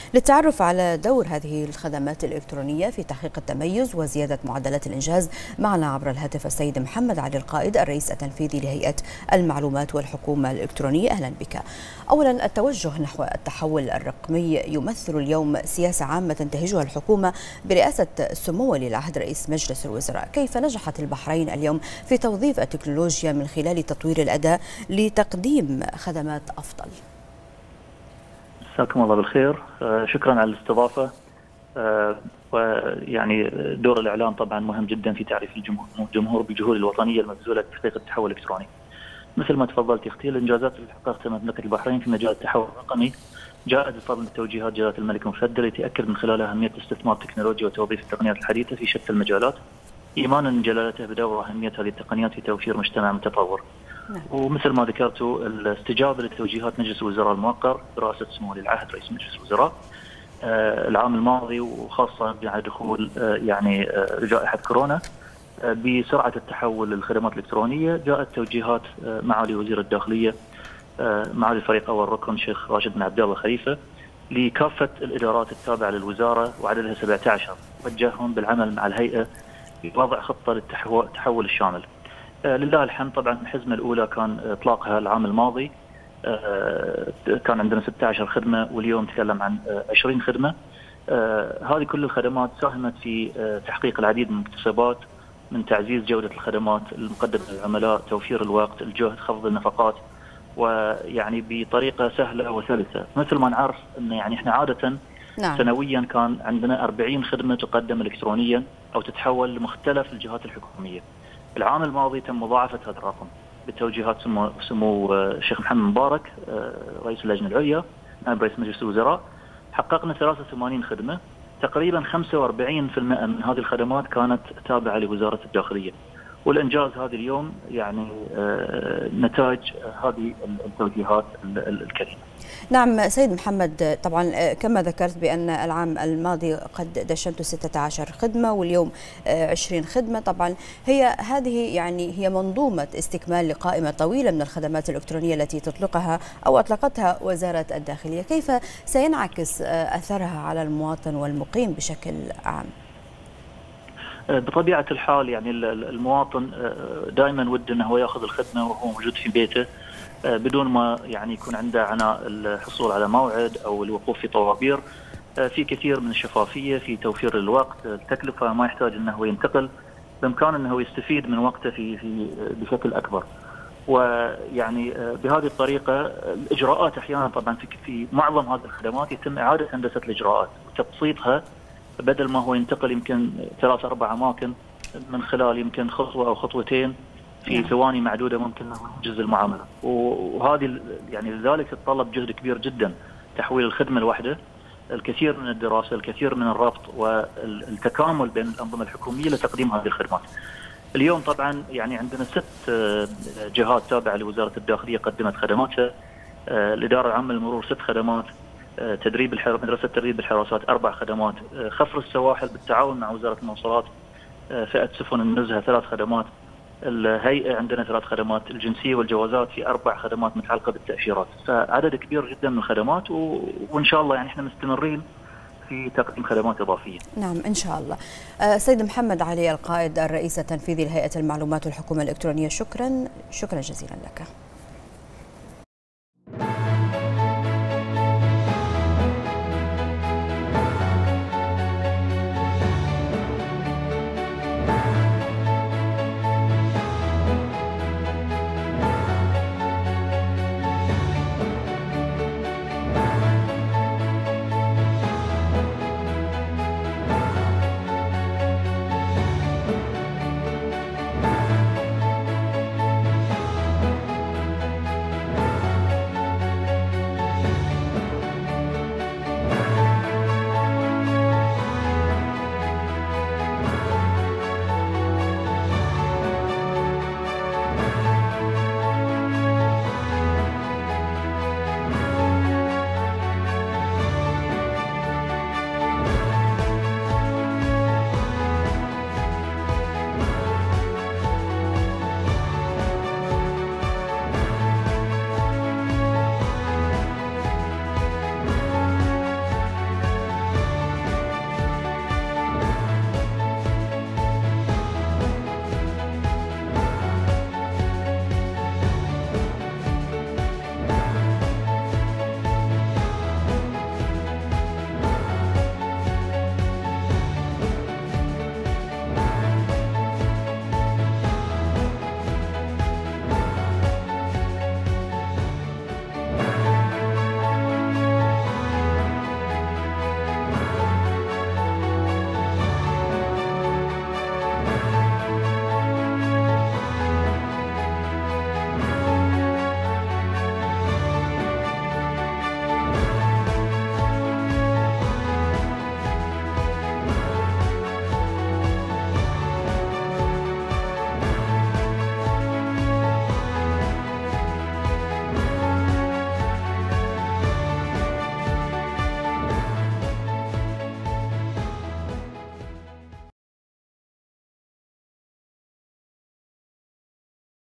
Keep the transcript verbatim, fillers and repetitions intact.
للتعرف على دور هذه الخدمات الإلكترونية في تحقيق التميز وزيادة معدلات الإنجاز، معنا عبر الهاتف السيد محمد علي القائد، الرئيس التنفيذي لهيئة المعلومات والحكومة الإلكترونية. أهلا بك. أولا، التوجه نحو التحول الرقمي يمثل اليوم سياسة عامة تنتهجها الحكومة برئاسة سمو ولي العهد رئيس مجلس الوزراء. كيف نجحت البحرين اليوم في توظيف التكنولوجيا من خلال تطوير الأداء لتقديم خدمات أفضل؟ مساكم الله بالخير، شكرا على الاستضافة. ويعني دور الإعلام طبعا مهم جدا في تعريف الجمهور بالجهود الوطنية المبذولة لتحقيق التحول الإلكتروني. مثل ما تفضلت اختي، الإنجازات اللي حققتها مملكة البحرين في مجال التحول الرقمي جاءت بفضل توجيهات جلالة الملك المفدى التي تأكد من خلالها أهمية استثمار التكنولوجيا وتوظيف التقنيات الحديثة في شتى المجالات، إيمانا من جلالته بدور وأهمية هذه التقنيات في توفير مجتمع متطور. نعم. ومثل ما ذكرتوا، الاستجابة لتوجيهات مجلس الوزراء الموقر برئاسة سمو ولي العهد رئيس مجلس الوزراء آه العام الماضي، وخاصة بعد دخول آه يعني آه جائحة كورونا آه بسرعة التحول للخدمات الإلكترونية، جاءت توجيهات آه معالي وزير الداخلية آه معالي الفريق أول ركن شيخ راشد بن عبد الله خليفة لكافة الإدارات التابعة للوزارة وعددها سبعة عشر، وجههم بالعمل مع الهيئة بوضع خطة للتحول الشامل. آه لله الحمد. طبعا الحزمة الأولى كان إطلاقها العام الماضي، آه كان عندنا ستة عشر خدمة، واليوم نتكلم عن آه عشرين خدمة. آه هذه كل الخدمات ساهمت في آه تحقيق العديد من المكتسبات، من تعزيز جودة الخدمات المقدمة للعملاء، توفير الوقت، الجهد، خفض النفقات، ويعني بطريقة سهلة وسلسة. مثل ما نعرف أن يعني احنا عادة نعم. سنويا كان عندنا أربعين خدمة تقدم إلكترونيا أو تتحول لمختلف الجهات الحكومية. العام الماضي تم مضاعفة هذا الرقم بتوجيهات سمو سمو الشيخ محمد مبارك رئيس اللجنة العليا نائب رئيس مجلس الوزراء. حققنا ثلاثة وثمانين خدمة، تقريبا خمسة وأربعين بالمئة من هذه الخدمات كانت تابعة لوزارة الداخلية، والإنجاز هذا اليوم يعني نتاج هذه التوجيهات الكريمة. نعم سيد محمد، طبعا كما ذكرت بأن العام الماضي قد دشنت ستة عشر خدمة واليوم عشرين خدمة. طبعا هي هذه يعني هي منظومة استكمال لقائمة طويلة من الخدمات الإلكترونية التي تطلقها أو أطلقتها وزارة الداخلية. كيف سينعكس أثرها على المواطن والمقيم بشكل عام؟ بطبيعة الحال يعني المواطن دائما ود أنه يأخذ الخدمة وهو موجود في بيته بدون ما يعني يكون عنده عناء الحصول على موعد أو الوقوف في طوابير. في كثير من الشفافية في توفير الوقت، التكلفة، ما يحتاج أنه ينتقل، بإمكانه أنه يستفيد من وقته في في بشكل أكبر. ويعني بهذه الطريقة الإجراءات أحيانا طبعا في في معظم هذه الخدمات يتم إعادة هندسة الإجراءات وتبسيطها، بدل ما هو ينتقل يمكن ثلاث أربع أماكن من خلال يمكن خطوة أو خطوتين في ثواني معدودة ممكن ننجز المعاملة. وهذه يعني لذلك تتطلب جهد كبير جدا تحويل الخدمة الواحدة، الكثير من الدراسة، الكثير من الربط والتكامل بين الأنظمة الحكومية لتقديم هذه الخدمات. اليوم طبعا يعني عندنا ست جهات تابعة لوزارة الداخلية قدمت خدماتها. الإدارة العامة للمرور ست خدمات، تدريب الحر... مدرسة تدريب الحراسات أربع خدمات، خفر السواحل بالتعاون مع وزارة المواصلات، فئة سفن النزهة ثلاث خدمات، الهيئة عندنا ثلاث خدمات، الجنسية والجوازات في أربع خدمات متعلقة بالتأشيرات. فعدد كبير جدا من الخدمات، و... وإن شاء الله يعني احنا مستمرين في تقديم خدمات إضافية. نعم إن شاء الله. سيد محمد علي القائد، الرئيس التنفيذي لهيئة المعلومات والحكومة الإلكترونية، شكرا شكرا جزيلا لك.